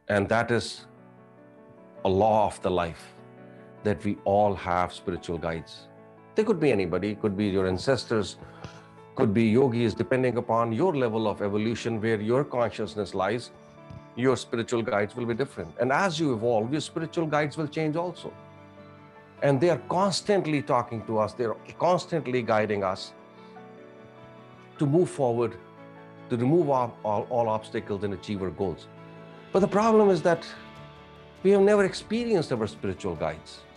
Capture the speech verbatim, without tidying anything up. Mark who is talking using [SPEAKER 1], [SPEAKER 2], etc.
[SPEAKER 1] And that is a law of the life, that we all have spiritual guides. They could be anybody, could be your ancestors, could be yogis, depending upon your level of evolution, where your consciousness lies, your spiritual guides will be different. And as you evolve, your spiritual guides will change also. And they are constantly talking to us, they're constantly guiding us to move forward, to remove all, all, all obstacles and achieve our goals. But the problem is that we have never experienced our spiritual guides.